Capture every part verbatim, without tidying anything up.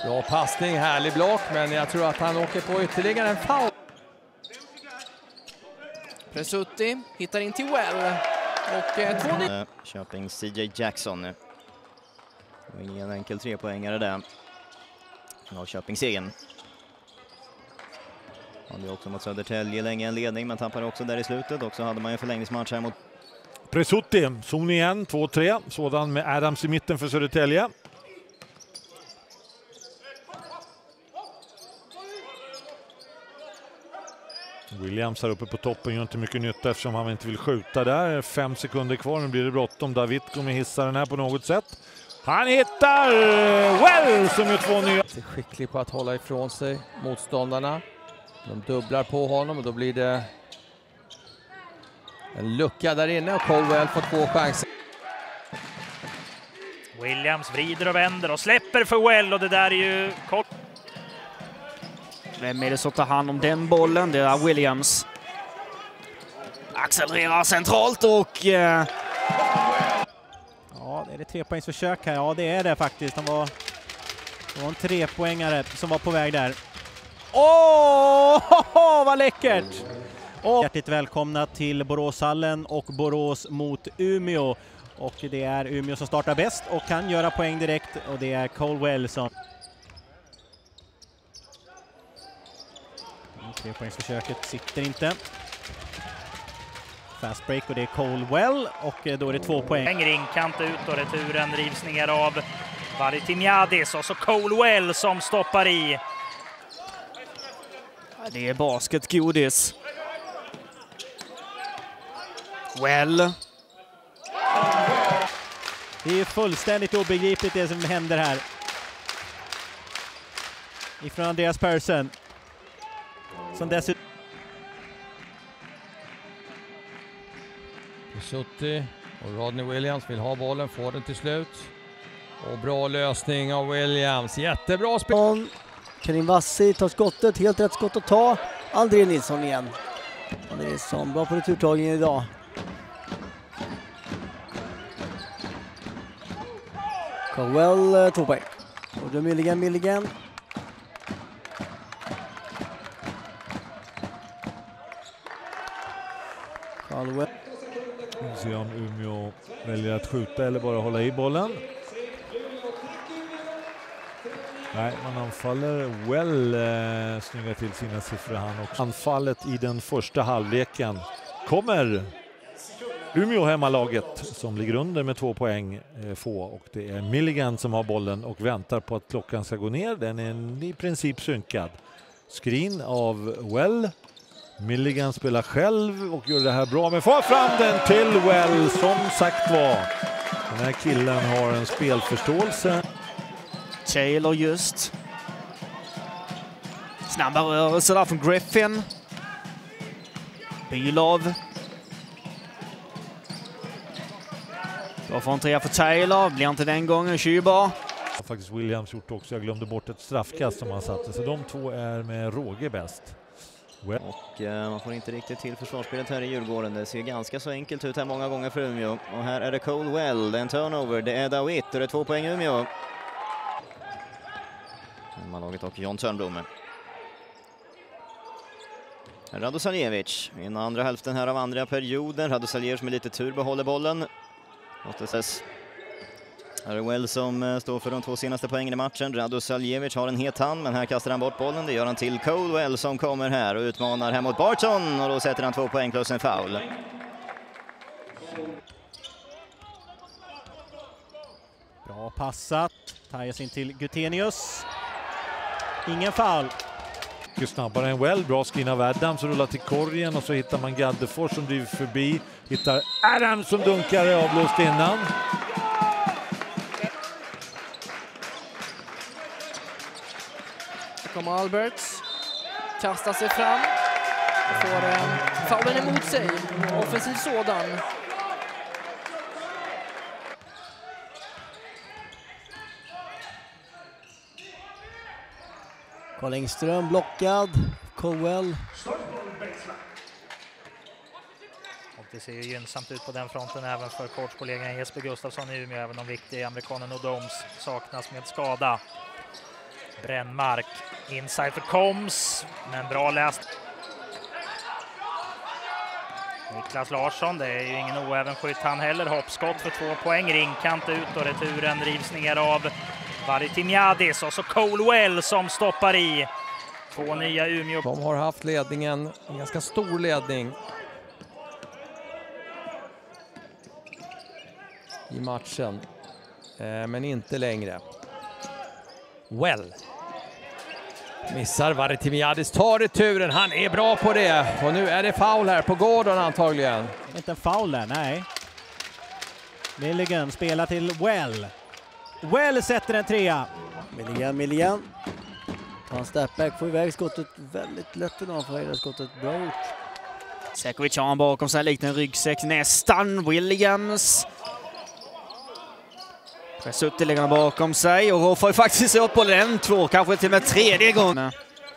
Bra passning, härlig block, men jag tror att han åker på ytterligare en foul. Presutti hittar in till Well. Och eh, två ny... Köping C J Jackson nu. Det var ingen enkel trepoängare där. Norrköping-segern. Hade också mot Södertälje länge en ledning, men tappade också där i slutet. Och så hade man ju förlängningsmatch här mot Presutti, zon igen, två tre. Sådan med Adams i mitten för Södertälje. Williams här uppe på toppen gör inte mycket nytta eftersom han inte vill skjuta där. Fem sekunder kvar, nu blir det bråttom. David kommer hissa den här på något sätt. Han hittar Well som är två nya. Är skicklig på att hålla ifrån sig motståndarna. De dubblar på honom och då blir det en lucka där inne och Colwell får två chanser. Williams vrider och vänder och släpper för Well och det där är ju kort. Vem är det som tar hand om den bollen? Det är Williams. Accelererar centralt och... Eh... Ja, är det trepoängsförsök här? Ja, det är det faktiskt. Han var, det var en trepoängare som var på väg där. Åh, oh, vad läckert! Och hjärtligt välkomna till Boråshallen och Borås mot Umeå. Och det är Umeå som startar bäst och kan göra poäng direkt. Och det är Colwell som... Trepoängsförsöket sitter inte. Fast break och det är Colwell och då är det två poäng. En ringkant ut och returen drivs ner av Varitimiadis och så Colwell som stoppar i. Det är basketgodis. Well. Det är fullständigt obegripligt det som händer här. Ifrån Andreas Persson. Som dessutom... Presutti och Rodney Williams vill ha bollen, får den till slut. Och bra lösning av Williams, jättebra spel. Karim Vassi tar skottet, helt rätt skott att ta. André Nilsson igen. André Nilsson, bra på returtagningen idag. Colwell, två poäng. Och då Milligan, Milligan. Colwell. Vi får se om Umeå väljer att skjuta eller bara hålla i bollen. Nej, man anfaller Well, eh, snygga till sina siffror han också. Anfallet i den första halvleken kommer Umeå hemmalaget som ligger under med två poäng eh, få. Och det är Milligan som har bollen och väntar på att klockan ska gå ner. Den är i princip synkad. Screen av Well. Milligan spelar själv och gör det här bra, men får fram den till Well. Som sagt var, den här killen har en spelförståelse. Taylor just. Snabba rörelser där från Griffin. Bylov. Då får en trea för Taylor. Blir inte den gången. Kybar. Faktiskt Williams gjort också. Jag glömde bort ett straffkast som han satte. Så de två är med råge bäst. Well. Och eh, man får inte riktigt till försvarsspelet här i Djurgården. Det ser ganska så enkelt ut här många gånger för Umeå. Och här är det Colwell. Det är en turnover. Det är David och det är två poäng Umeå. Hemmalaget och John Törnblom. Radosaljevic i den andra hälften här av andra perioden. Radosaljevic med lite tur behåller bollen. Måste ses. Här är Well som står för de två senaste poängen i matchen. Radosaljevic har en het hand, men här kastar han bort bollen. Det gör han till Colwell som kommer här och utmanar här mot Barton. Och då sätter han två poäng plus en foul. Bra passat. Tajas in till Gutenius. Ingen foul. Mycket snabbare än Well. Bra screen av Adams och rullar till korgen. Och så hittar man Gaddefors som driver förbi. Hittar Adams som dunkar avblåst innan. Så kommer Alberts. Kastar sig fram. Och får en faulen emot sig. Offensiv sådan. Carl Engström blockad. Colwell. Och det ser ju gynnsamt ut på den fronten även för coachkollegan Jesper Gustafsson i Umeå, även om viktig amerikanen Odoms saknas med skada. Brännmark inside för Koms, men bra läst. Niklas Larsson, det är ju ingen oäven skytt han heller. Hoppskott för två poäng, ringkant ut och returen drivs ner av Varitimiadis och så Colwell som stoppar i. Två nya Umeå. De har haft ledningen, en ganska stor ledning i matchen, eh, men inte längre. Well. Missar Varitimiadis, tar returen, han är bra på det. Och nu är det foul här på Gordon antagligen. Inte en foul där, nej. Milligan spelar till Well. Well sätter en trea. Milligan, Milligan. Tar en stepback, får iväg skottet väldigt lätt idag, får iväg skottet, bra gjort. Sekovic har han bakom sig, likt en ryggsäck nästan. Williams. Presutti lägger han bakom sig och Rolf har ju faktiskt upp på den två, kanske till och med tredje gången.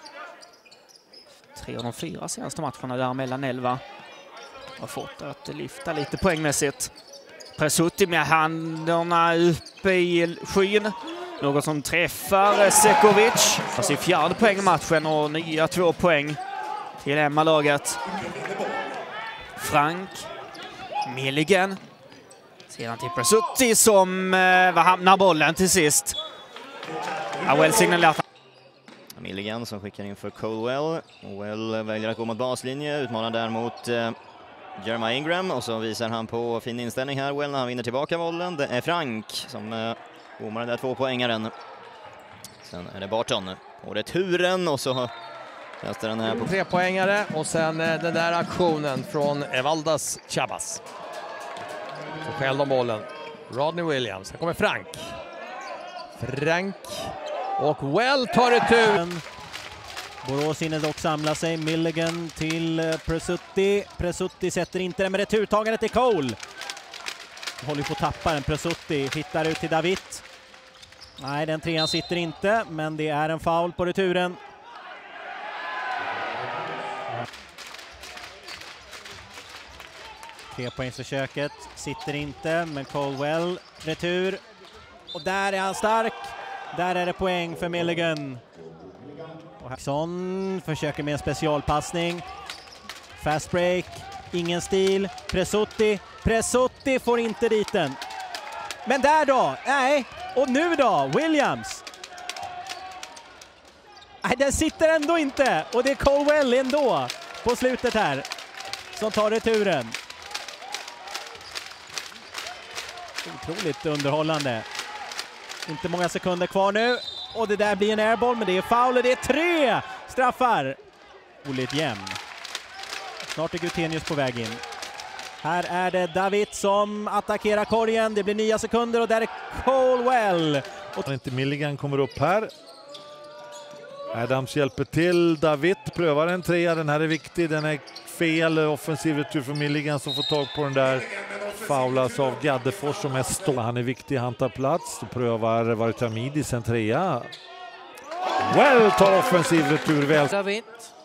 Tre av de fyra senaste matcherna där mellan elva har fått att lyfta lite poängmässigt. Presutti med händerna uppe i skyn. Något som träffar Sekovic. Alltså i fjärde poäng i matchen och nya två poäng till hemmalaget. Frank. Milligan. Sedan till Presutti som eh, hamnar bollen till sist. Ja, well signalerat. Milligan som skickar in för Colwell. Well väljer att gå mot baslinje, utmanar där mot eh, Jeremiah Ingram och så visar han på fin inställning här. Well när han vinner tillbaka bollen. Det är Frank som eh, bommar den där två poängaren. Sen är det Barton på returen och så kastar den här på Tre poängare och sen eh, den där aktionen från Evaldas Chabas. Så skäll om bollen. Rodney Williams. Här kommer Frank. Frank. Och Well tar returen. Borås hinner dock samla sig. Milligan till Presutti. Presutti sätter inte den med returtagandet till Cole. Håller på att tappa den. Presutti hittar ut till David. Nej, den trean sitter inte, men det är en foul på returen. Trepoängsförsöket sitter inte, men Colwell retur. Och där är han stark. Där är det poäng för Milligan. Och Hackson försöker med en specialpassning. Fast break, ingen stil. Presutti, Presutti får inte dit den. Men där då? Nej. Och nu då? Williams. Nej, den sitter ändå inte. Och det är Colwell ändå på slutet här som tar returen. Otroligt underhållande. Inte många sekunder kvar nu. Och det där blir en airball, men det är foul och det är tre straffar. Oligt jämn. Snart är Gutenius på väg in. Här är det David som attackerar korgen. Det blir nya sekunder och där är Colwell. Och inte Milligan kommer upp här. Adams hjälper till. David prövar en trea. Den här är viktig. Den är fel. Offensiv retur för Milligan som får tag på den där. Faulas av Gaddefors som är stå. Han är viktig. Han tar plats. Och prövar Varitimiadis en trea. Well tar offensiv retur väl. David.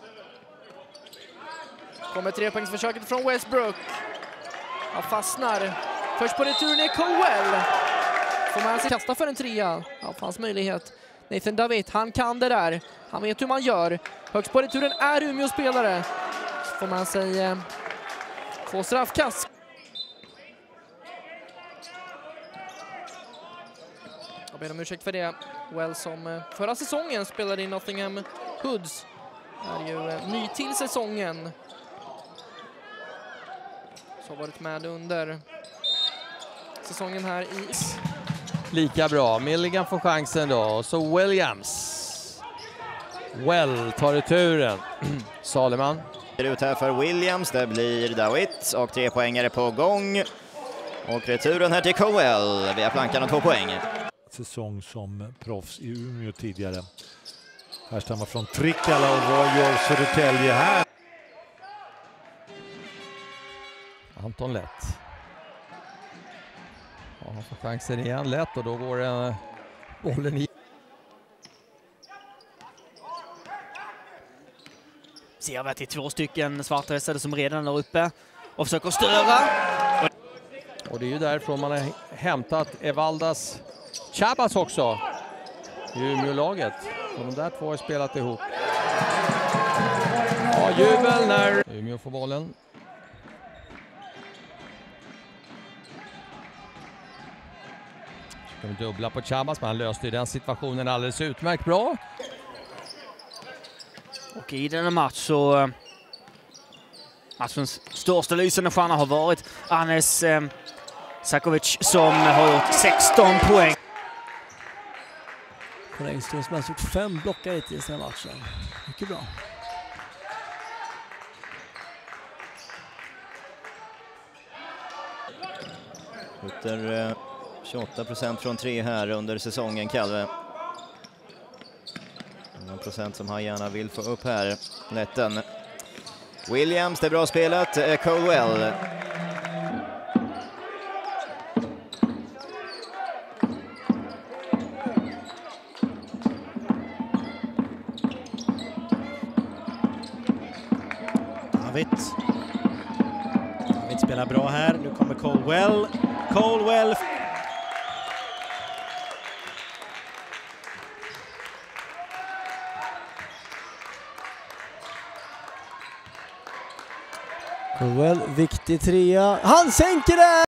Kommer trepoängsförsöket från Westbrook. Han fastnar. Först på returen är Colwell. Får man sig kasta för en trea. Ja, fanns möjlighet. Nathan David, han kan det där. Han vet hur man gör. Högst på returen är Umeå spelare. Så får man sig eh, få straffkast. Jag ber om ursäkt för det. Well som eh, förra säsongen spelade i Nottingham Hoods. Är ju eh, ny till säsongen. Så har varit med under säsongen här i... Lika bra. Milligan får chansen då. Och så Williams. Well tar returen. Saleman. Det ut här för Williams. Det blir David och tre poängare på gång. Och returen här till Colwell. Via plankan och två poäng. Säsong som proffs i Umeå tidigare. Här stammar från Trikkala och vad gör Södertälje här? Anton Lätt. Ja, han får chansen igen lätt och då går uh, bollen i. Ser vi att det är två stycken svartdressade som redan är uppe och försöker störa. Och det är ju därifrån man har hämtat Evaldas Chabas också. i Umeå-laget. Och de där två har spelat ihop. Ja, jubel när Umeå får bollen. Ska vi dubbla på Chabas, men han löste ju den situationen alldeles utmärkt bra. Och i denna match så... Matchens största lysande stjärna har varit Anes eh, Sakovic som har gjort sexton poäng. Karl Engström som har gjort fem blockar hittills i den här matchen. Mycket bra. Skjuter eh, tjugoåtta procent från tre här under säsongen, Kalve. En procent som han gärna vill få upp här. Lätten. Williams, det är bra spelat. Eh, Colwell. David. David spelar bra här. Nu kommer Colwell. Colwell. Colwell, viktig trea. Han sänker det!